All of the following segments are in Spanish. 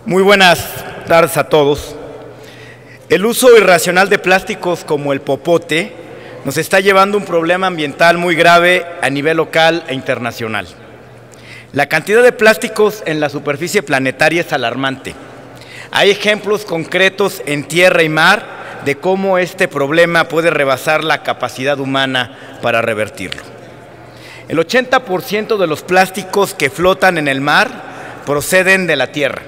Muy buenas tardes a todos. El uso irracional de plásticos como el popote nos está llevando a un problema ambiental muy grave a nivel local e internacional. La cantidad de plásticos en la superficie planetaria es alarmante. Hay ejemplos concretos en tierra y mar de cómo este problema puede rebasar la capacidad humana para revertirlo. El 80% de los plásticos que flotan en el mar proceden de la tierra.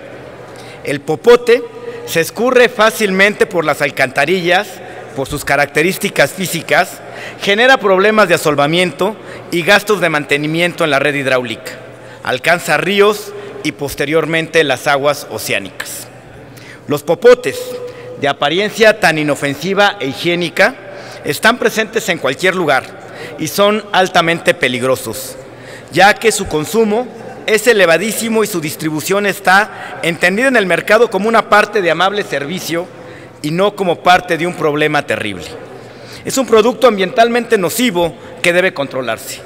El popote se escurre fácilmente por las alcantarillas, por sus características físicas, genera problemas de asolvamiento y gastos de mantenimiento en la red hidráulica. Alcanza ríos y posteriormente las aguas oceánicas. Los popotes, de apariencia tan inofensiva e higiénica, están presentes en cualquier lugar y son altamente peligrosos, ya que su consumo es elevadísimo y su distribución está entendida en el mercado como una parte de amable servicio y no como parte de un problema terrible. Es un producto ambientalmente nocivo que debe controlarse.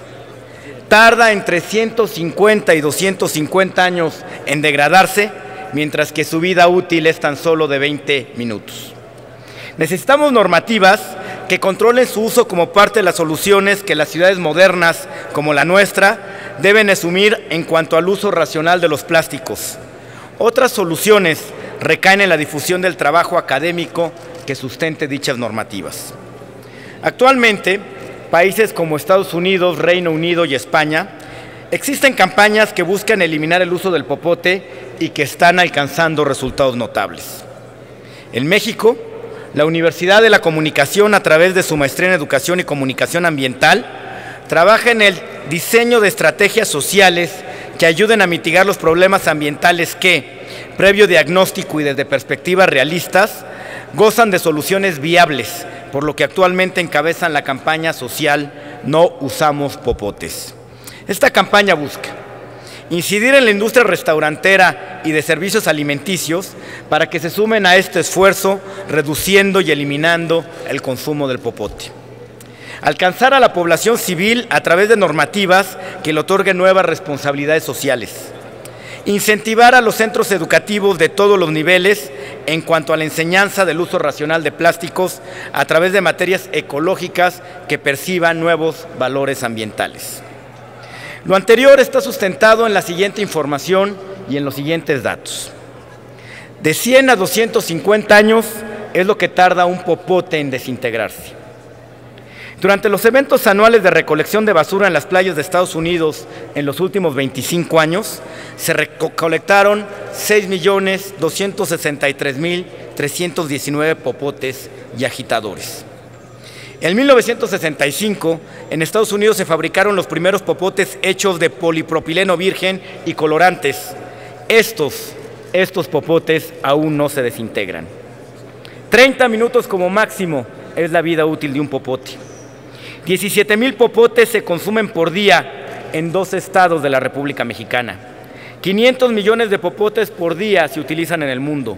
Tarda entre 150 y 250 años en degradarse, mientras que su vida útil es tan solo de 20 minutos. Necesitamos normativas que controlen su uso como parte de las soluciones que las ciudades modernas, como la nuestra, deben asumir en cuanto al uso racional de los plásticos. Otras soluciones recaen en la difusión del trabajo académico que sustente dichas normativas. Actualmente, países como Estados Unidos, Reino Unido y España, existen campañas que buscan eliminar el uso del popote y que están alcanzando resultados notables. En México, la Universidad de la Comunicación, a través de su maestría en Educación y Comunicación Ambiental, trabaja en el diseño de estrategias sociales que ayuden a mitigar los problemas ambientales que, previo diagnóstico y desde perspectivas realistas, gozan de soluciones viables, por lo que actualmente encabezan la campaña social No Usamos Popotes. Esta campaña busca incidir en la industria restaurantera y de servicios alimenticios para que se sumen a este esfuerzo, reduciendo y eliminando el consumo del popote. Alcanzar a la población civil a través de normativas que le otorguen nuevas responsabilidades sociales. Incentivar a los centros educativos de todos los niveles en cuanto a la enseñanza del uso racional de plásticos a través de materias ecológicas que perciban nuevos valores ambientales. Lo anterior está sustentado en la siguiente información y en los siguientes datos. De 100 a 250 años es lo que tarda un popote en desintegrarse. Durante los eventos anuales de recolección de basura en las playas de Estados Unidos en los últimos 25 años, se recolectaron 6.263.319 popotes y agitadores. En 1965, en Estados Unidos se fabricaron los primeros popotes hechos de polipropileno virgen y colorantes. Estos popotes aún no se desintegran. 30 minutos como máximo es la vida útil de un popote. 17,000 popotes se consumen por día en 2 estados de la República Mexicana. 500 millones de popotes por día se utilizan en el mundo.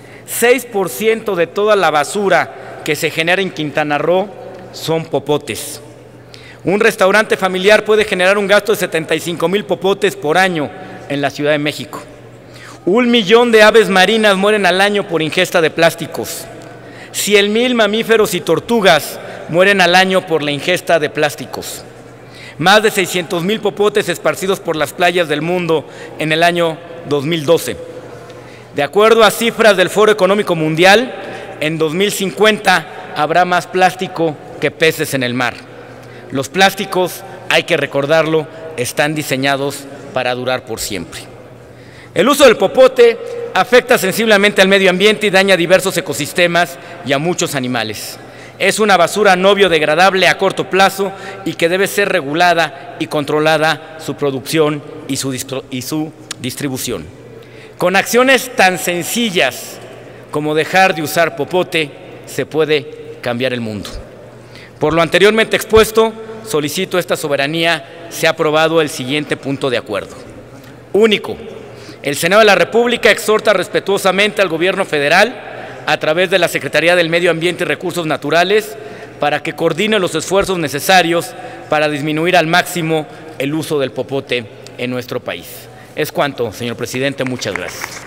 6% de toda la basura que se genera en Quintana Roo son popotes. Un restaurante familiar puede generar un gasto de 75,000 popotes por año en la Ciudad de México. 1 millón de aves marinas mueren al año por ingesta de plásticos. 100,000 mamíferos y tortugas mueren al año por la ingesta de plásticos. Más de 600,000 popotes esparcidos por las playas del mundo en el año 2012. De acuerdo a cifras del Foro Económico Mundial, en 2050 habrá más plástico que peces en el mar. Los plásticos, hay que recordarlo, están diseñados para durar por siempre. El uso del popote afecta sensiblemente al medio ambiente y daña a diversos ecosistemas y a muchos animales. Es una basura no biodegradable a corto plazo y que debe ser regulada y controlada su producción y su distribución. Con acciones tan sencillas como dejar de usar popote, se puede cambiar el mundo. Por lo anteriormente expuesto, solicito esta soberanía sea aprobado el siguiente punto de acuerdo. Único. El Senado de la República exhorta respetuosamente al Gobierno federal, a través de la Secretaría del Medio Ambiente y Recursos Naturales, para que coordine los esfuerzos necesarios para disminuir al máximo el uso del popote en nuestro país. Es cuanto, señor presidente. Muchas gracias.